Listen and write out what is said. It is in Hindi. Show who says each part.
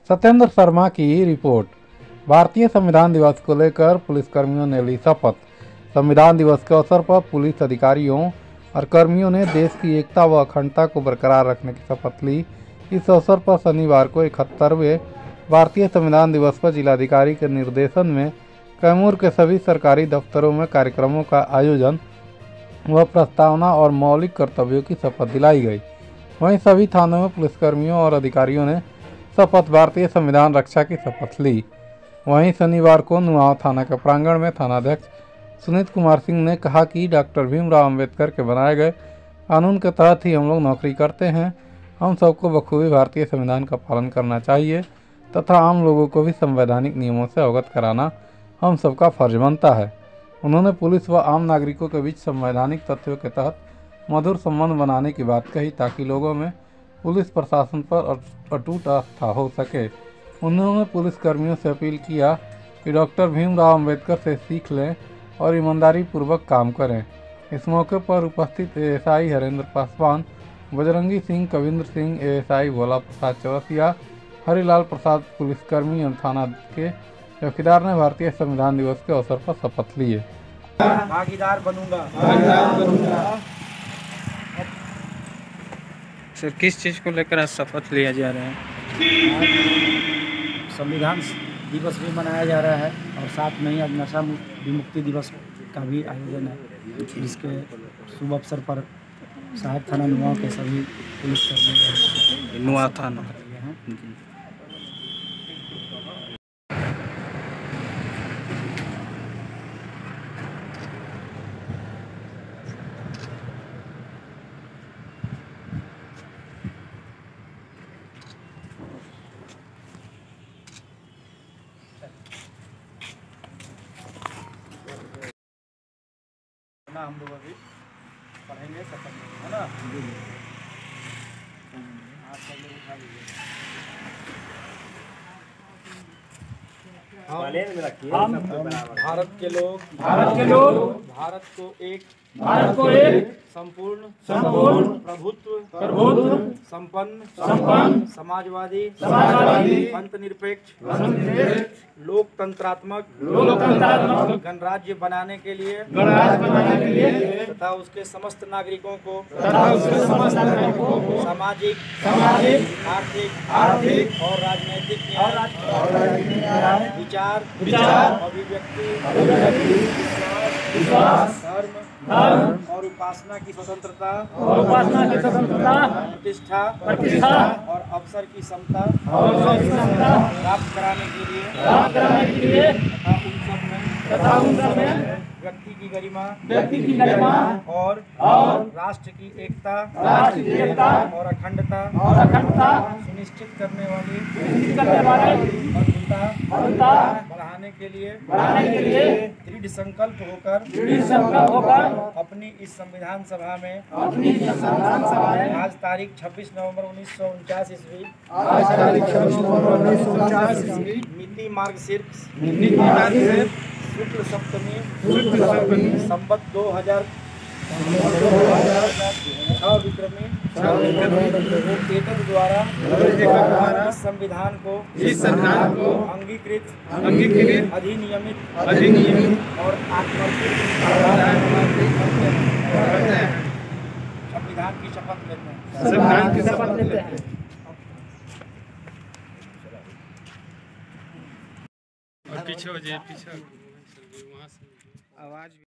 Speaker 1: सत्येंद्र शर्मा की रिपोर्ट। भारतीय संविधान दिवस को लेकर पुलिसकर्मियों ने ली शपथ। संविधान दिवस के अवसर पर पुलिस अधिकारियों और कर्मियों ने देश की एकता व अखंडता को बरकरार रखने की शपथ ली। इस अवसर पर शनिवार को 71वें भारतीय संविधान दिवस पर जिलाधिकारी के निर्देशन में कैमूर के सभी सरकारी दफ्तरों में कार्यक्रमों का आयोजन व प्रस्तावना और मौलिक कर्तव्यों की शपथ दिलाई गई। वहीं सभी थानों में पुलिसकर्मियों और अधिकारियों ने शपथ भारतीय संविधान रक्षा की शपथ ली। वहीं शनिवार को नुआव थाना के प्रांगण में थानाध्यक्ष सुनीत कुमार सिंह ने कहा कि डॉक्टर भीमराव अंबेडकर के बनाए गए कानून के तहत ही हम लोग नौकरी करते हैं। हम सबको बखूबी भारतीय संविधान का पालन करना चाहिए तथा आम लोगों को भी संवैधानिक नियमों से अवगत कराना हम सबका फर्ज बनता है। उन्होंने पुलिस व आम नागरिकों के बीच संवैधानिक तथ्यों के तहत मधुर संबंध बनाने की बात कही ताकि लोगों में पुलिस प्रशासन पर अटूट आस्था हो सके। उन्होंने पुलिसकर्मियों से अपील किया कि डॉक्टर भीमराव अंबेडकर से सीख लें और ईमानदारी पूर्वक काम करें। इस मौके पर उपस्थित एएसआई हरेंद्र पासवान, बजरंगी सिंह, कविंद्र सिंह, एएसआई भोला प्रसाद चौरसिया, हरिलाल प्रसाद पुलिसकर्मी और थाना के चौकीदार ने भारतीय संविधान दिवस के अवसर पर शपथ लिए।
Speaker 2: भागीदार बनूंगा।
Speaker 3: सर, किस चीज़ को लेकर आज शपथ लिया जा रहा है?
Speaker 2: संविधान दिवस भी मनाया जा रहा है और साथ में ही आज नशा विमुक्ति दिवस का भी आयोजन है, जिसके शुभ अवसर पर सहायक थाना नुआव के सभी पुलिसकर्मी
Speaker 3: नुआव थाना
Speaker 2: हम लोग अभी पढ़ेंगे शपथ, है ना? आप सब लोग उठा लीजिए। हम भारत के लोग भारत को एक संपूर्ण प्रभुत्व संपन्न समाजवादी अंतर्निरपेक्ष लोकतंत्रात्मक गणराज्य बनाने के लिए तथा उसके समस्त नागरिकों को सामाजिक, आर्थिक और राजनीतिक विचार, अभिव्यक्ति, धर्म और उपासना की स्वतंत्रता, प्रतिष्ठा और अवसर की समता प्राप्त कराने के लिए तथा उन सब में व्यक्ति की गरिमा और राष्ट्र की एकता और अखंडता सुनिश्चित करने वाली अखंडता बढ़ाने के लिए दृढ़ संकल्प होकर अपनी इस संविधान सभा में आज तारीख 26 नवंबर 1949 ईस्वी मिति मार्गशीर्ष शुक्ल सप्तमी संवत 2006 विक्रमी एतद द्वारा इस संविधान को अंगीकृत अधिनियमित और आत्मर्पित संविधान की शपथ लेते हैं।
Speaker 3: और पीछे हो जाए, पीछे आवाज